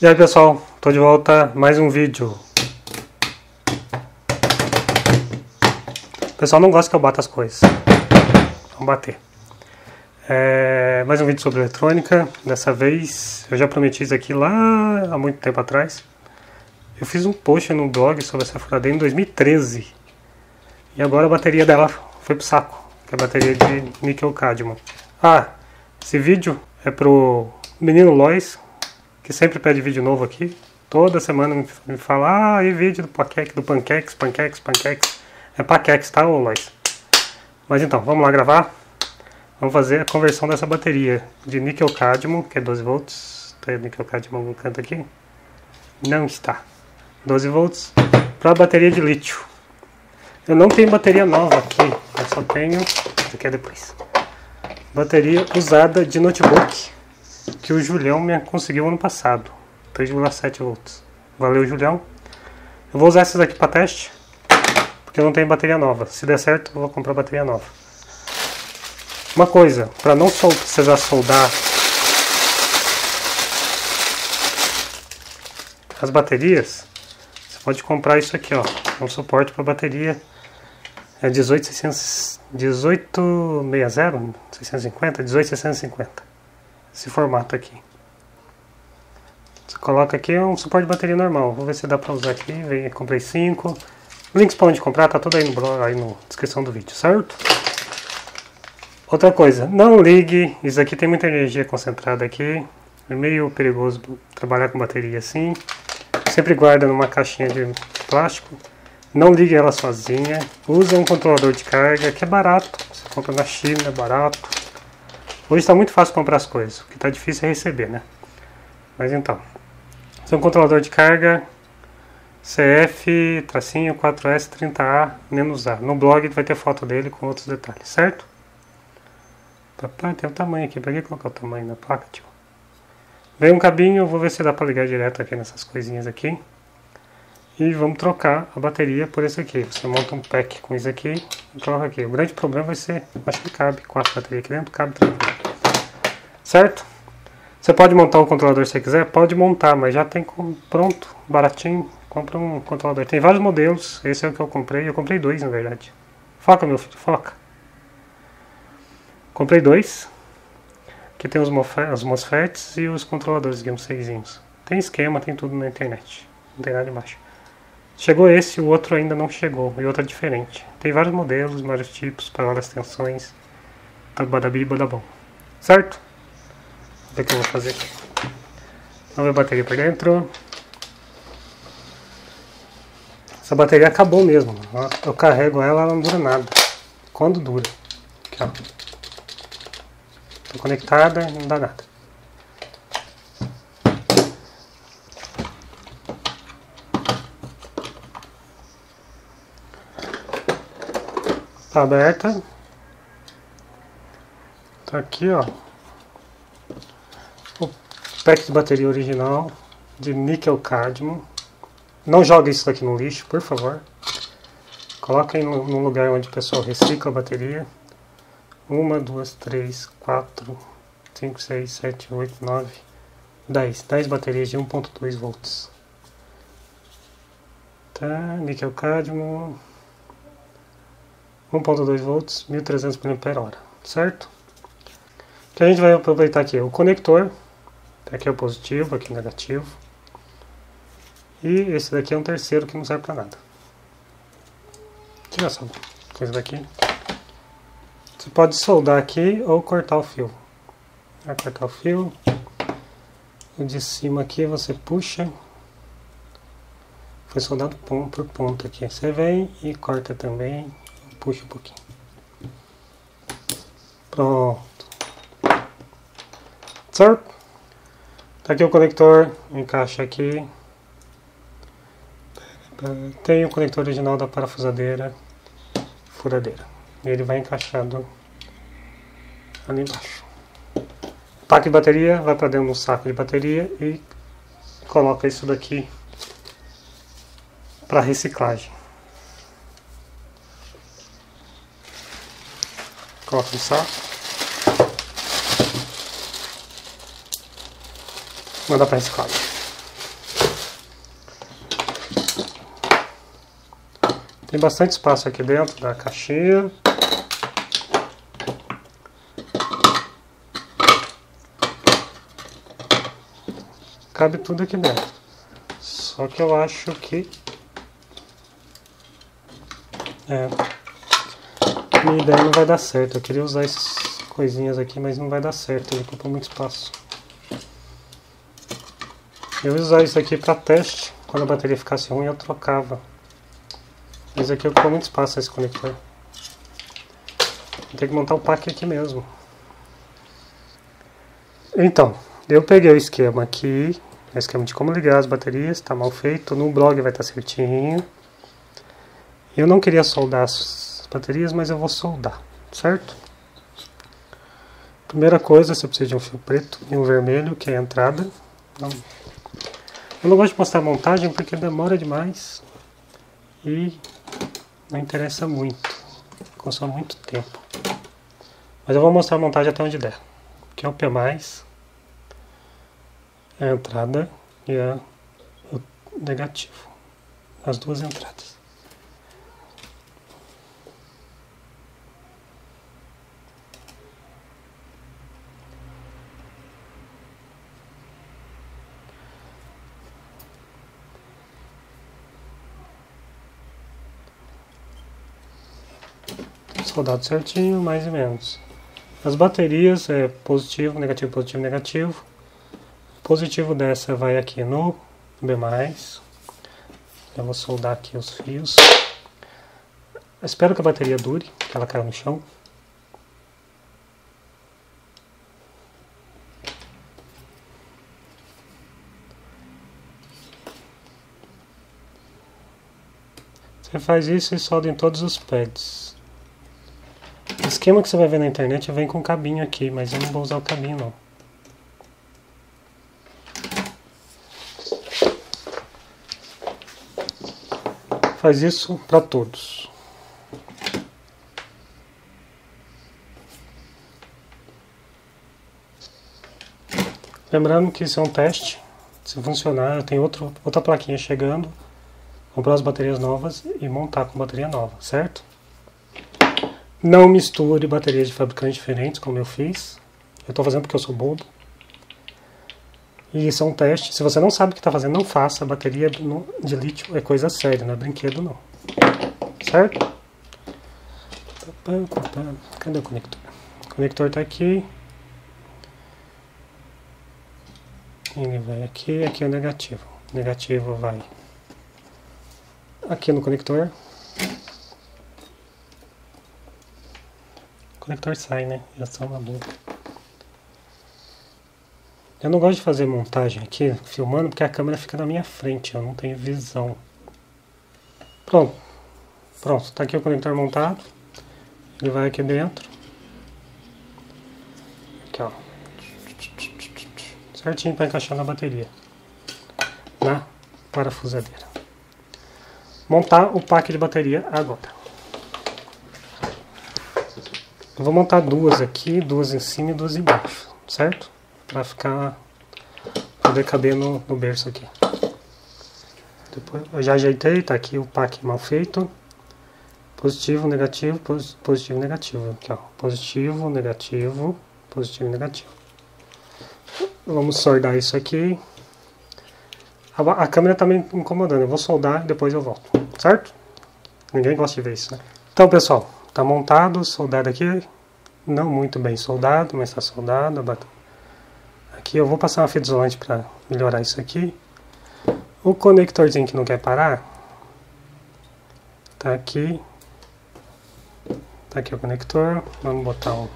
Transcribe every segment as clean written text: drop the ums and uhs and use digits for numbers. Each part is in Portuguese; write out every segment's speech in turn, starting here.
E aí pessoal, tô de volta, mais um vídeo. O pessoal não gosta que eu bata as coisas. Vamos bater. Mais um vídeo sobre eletrônica. Dessa vez, eu já prometi isso aqui lá há muito tempo atrás. Eu fiz um post no blog sobre essa furadeira em 2013. E agora a bateria dela foi pro saco, que é a bateria de níquel cadmio. Esse vídeo é pro menino Lois, que sempre pede vídeo novo aqui. Toda semana me fala, e vídeo do Panqueques. É Paqueques, tá, ô Lois? Mas então, vamos lá gravar. Vamos fazer a conversão dessa bateria de níquel cadmio, que é 12 volts. Tá aí níquel cadmio em algum canto aqui? Não está. 12 volts para bateria de lítio. Eu não tenho bateria nova aqui, eu só tenho... Isso aqui é depois. Bateria usada de notebook, que o Julião me conseguiu ano passado, 3,7 volts. Valeu, Julião. Eu vou usar essas aqui para teste, porque eu não tenho bateria nova. Se der certo, eu vou comprar bateria nova. Uma coisa, para não precisar soldar as baterias, você pode comprar isso aqui, ó, um suporte para bateria. É 18650, esse formato aqui. Você coloca aqui, é um suporte de bateria normal. Vou ver se dá pra usar aqui. Comprei 5. Links pra onde comprar tá tudo aí no blog, aí na descrição do vídeo, certo? Outra coisa, não ligue. Isso aqui tem muita energia concentrada aqui. É meio perigoso trabalhar com bateria assim. Sempre guarda numa caixinha de plástico. Não ligue ela sozinha. Use um controlador de carga, que é barato. Você compra na China, é barato. Hoje está muito fácil comprar as coisas. O que está difícil é receber, né? Mas então. Esse é um controlador de carga CF-4S30A-A. No blog vai ter foto dele com outros detalhes, certo? Papai, tem o tamanho aqui. Pra que colocar o tamanho na placa, tio? Vem um cabinho, vou ver se dá pra ligar direto aqui nessas coisinhas aqui. E vamos trocar a bateria por esse aqui. Você monta um pack com isso aqui e coloca aqui. O grande problema vai ser, acho que cabe 4 baterias aqui dentro, cabe tranquilo. Certo? Você pode montar o controlador se você quiser, pode montar, mas já tem pronto, baratinho. Compra um controlador. Tem vários modelos, esse é o que eu comprei 2 na verdade. Foca, meu filho, foca. Comprei 2. Aqui tem os MOSFETs e os controladores GAN 6. Tem esquema, tem tudo na internet. Não tem nada embaixo. Chegou esse, o outro ainda não chegou, e outro é diferente. Tem vários modelos, vários tipos, para várias tensões. Badabi, badabom. Certo? Vamos ver o que eu vou fazer aqui. Vamos ver a bateria por dentro. Essa bateria acabou mesmo. Eu carrego ela não dura nada. Quando dura? Aqui, ó. Tô conectada, não dá nada. Tá aberta. Tá aqui, ó. O pack de bateria original de níquel cadmio. Não jogue isso daqui no lixo, por favor. Coloca aí num lugar onde o pessoal recicla a bateria. 1, 2, 3, 4, 5, 6, 7, 8, 9, 10. 10 baterias de 1.2 volts. Tá, níquel cadmio. 1.2 volts, 1300 mAh, certo? O que a gente vai aproveitar aqui é o conector. Aqui é o positivo, aqui é o negativo. E esse daqui é um terceiro que não serve pra nada. Tira essa coisa daqui. Você pode soldar aqui ou cortar o fio. Vai cortar o fio. O de cima aqui você puxa. Foi soldado por ponto aqui. Você vem e corta também. Puxa um pouquinho. Pronto. Certo? Tá aqui o conector. Encaixa aqui. Tem o conector original da parafusadeira. Furadeira. E ele vai encaixado ali embaixo. Pack de bateria. Vai para dentro do saco de bateria. E coloca isso daqui para reciclagem. Coloca no saco. Mandar para reciclagem. Tem bastante espaço aqui dentro da caixinha. Cabe tudo aqui dentro. Só que eu acho que... minha ideia não vai dar certo. Eu queria usar essas coisinhas aqui, mas não vai dar certo. Ele ocupou muito espaço. Eu ia usar isso aqui para teste. Quando a bateria ficasse ruim, eu trocava. Mas aqui ocupou muito espaço esse conector. Vou ter que montar o pack aqui mesmo. Então, eu peguei o esquema aqui. O esquema de como ligar as baterias. Está mal feito. No blog vai estar certinho. Eu não queria soldar as baterias, mas eu vou soldar, certo? Primeira coisa, você precisa de um fio preto e um vermelho, que é a entrada. Eu não gosto de mostrar a montagem porque demora demais e não interessa muito, consome muito tempo. Mas eu vou mostrar a montagem até onde der, que é o P+, a entrada e o negativo, as duas entradas. Soldado certinho, mais ou menos. As baterias é positivo, negativo, positivo, negativo. O positivo dessa vai aqui no B+. Eu vou soldar aqui os fios. Eu espero que a bateria dure, que ela caiu no chão. Você faz isso e solda em todos os pads. O esquema que você vai ver na internet vem com cabinho aqui, mas eu não vou usar o cabinho não. Faz isso para todos. Lembrando que isso é um teste. Se funcionar, eu tenho outra plaquinha chegando. Comprar as baterias novas e montar com bateria nova, certo? Não misture baterias de fabricantes diferentes, como eu fiz. Eu estou fazendo porque eu sou bobo. E isso é um teste. Se você não sabe o que está fazendo, não faça. Bateria de lítio é coisa séria, não é brinquedo não. Certo? Cadê o conector? O conector está aqui. Ele vai aqui, aqui é o negativo. O negativo vai aqui no conector. O conector sai, né? Já são uma boca. Eu não gosto de fazer montagem aqui, filmando, porque a câmera fica na minha frente, eu não tenho visão. Pronto. Pronto, tá aqui o conector montado. Ele vai aqui dentro. Aqui, ó. Certinho para encaixar na bateria. Na parafusadeira. Montar o pack de bateria agora. Eu vou montar duas aqui, duas em cima e duas embaixo, certo? Pra poder caber no berço aqui. Depois eu já ajeitei, tá aqui o pack mal feito. Positivo, negativo, positivo, negativo. Aqui, ó. Positivo, negativo, positivo, negativo. Vamos soldar isso aqui. A câmera tá me incomodando, eu vou soldar e depois eu volto, certo? Ninguém gosta de ver isso, né? Então, pessoal, tá montado, soldado aqui. Não muito bem soldado, mas tá soldado. Aqui eu vou passar uma fita isolante para melhorar isso aqui. O conectorzinho que não quer parar tá aqui. Tá aqui o conector. Vamos botar um.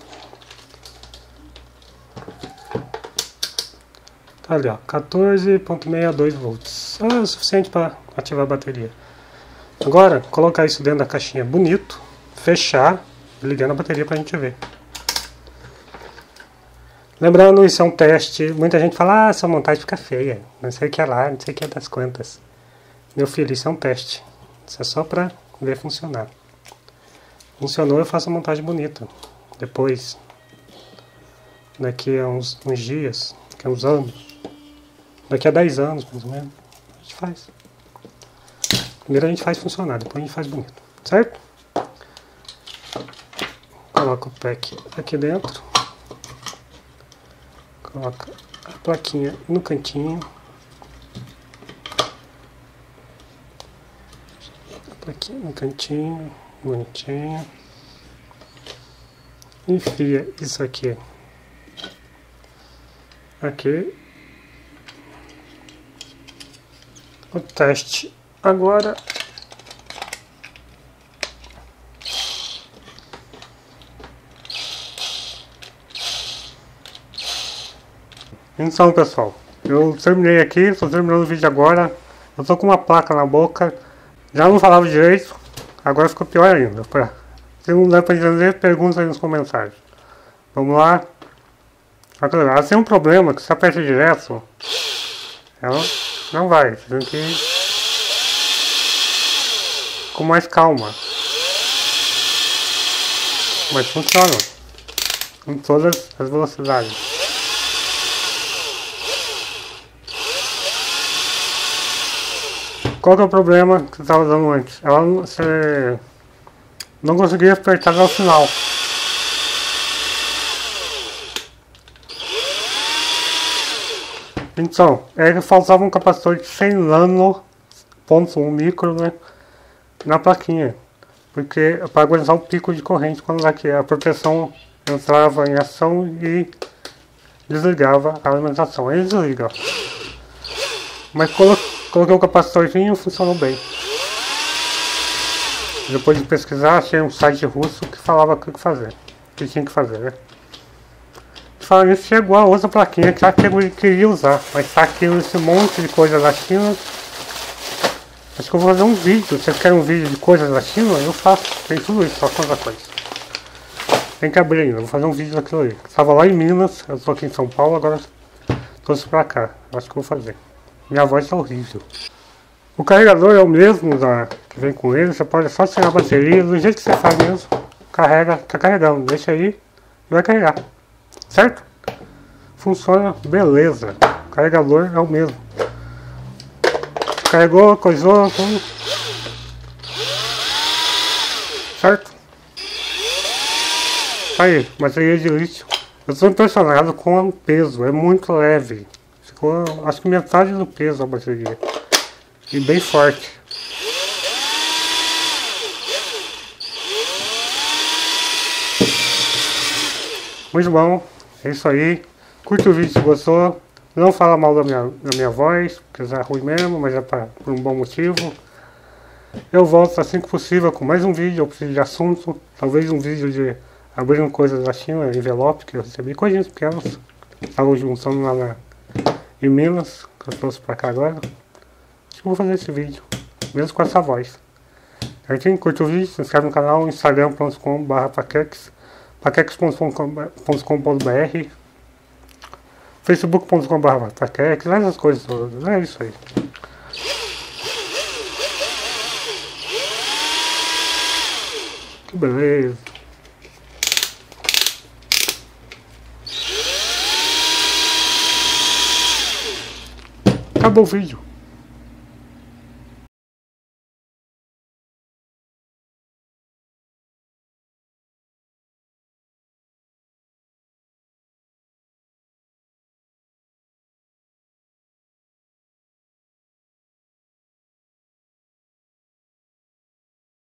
Tá ali, ó, 14.62 volts. É o suficiente para ativar a bateria. Agora, colocar isso dentro da caixinha bonito, fechar e ligar na bateria pra gente ver. Lembrando, isso é um teste. Muita gente fala, essa montagem fica feia. Não sei o que é lá, não sei o que é das quantas. Meu filho, isso é um teste. Isso é só pra ver funcionar. Funcionou, eu faço a montagem bonita. Depois, daqui a uns dias, daqui a uns anos, daqui a 10 anos, mais ou menos, a gente faz. Primeiro a gente faz funcionar, depois a gente faz bonito, certo? Coloca o pack aqui dentro. Coloca a plaquinha no cantinho. A plaquinha no cantinho, bonitinho. Enfia isso aqui. Aqui. O teste agora. Então, pessoal, eu terminei aqui, estou terminando o vídeo agora. Eu tô com uma placa na boca, já não falava direito, agora ficou pior ainda. Se não der para entender, pergunta aí nos comentários. Vamos lá. Ela tem um problema que se aperta direto, ela não vai, você tem que ir com mais calma. Mas funciona em todas as velocidades. Qual que é o problema que eu estava dando antes? Você não conseguia apertar até o final. Então, é que faltava um capacitor de 100 nano, ponto 1 micro, né, na plaquinha. Porque para aguentar o pico de corrente quando aqui a proteção entrava em ação e desligava a alimentação. Aí desliga. Mas coloquei o capacitorzinho, funcionou bem. Depois de pesquisar, achei um site russo que falava o que fazer. O que tinha que fazer, né? Falando isso, chegou a outra plaquinha que eu queria usar. Mas tá aqui esse monte de coisa da China. Acho que eu vou fazer um vídeo. Vocês querem um vídeo de coisas da China? Eu faço. Tem tudo isso, só tanta coisa. Tem que abrir ainda, vou fazer um vídeo daquilo ali. Estava lá em Minas, eu tô aqui em São Paulo, agora trouxe pra cá. Acho que eu vou fazer. Minha voz tá horrível. O carregador é o mesmo que vem com ele, você pode só tirar a bateria, do jeito que você faz mesmo. Carrega, tá carregando, deixa aí e vai carregar. Certo? Funciona beleza. O carregador é o mesmo. Carregou, coisou, tudo. Certo? Aí, bateria de lítio. Eu estou impressionado com o peso, é muito leve. Ficou, acho que metade do peso a bateria. E bem forte. Muito bom, é isso aí. Curte o vídeo se gostou. Não fala mal da minha voz, porque é ruim mesmo, mas é por um bom motivo. Eu volto assim que possível com mais um vídeo, eu preciso de assunto. Talvez um vídeo de abrindo coisas da China, envelope que eu recebi, coisinhas pequenas. Estava juntando lá em Minas, que eu trouxe pra cá agora. Acho que vou fazer esse vídeo, mesmo com essa voz. Certinho? Curte o vídeo, se inscreve no canal, instagram.com/paquex, paquex.com.br, facebook.com/paquex, essas coisas todas, é isso aí. Que beleza. Acabou o vídeo.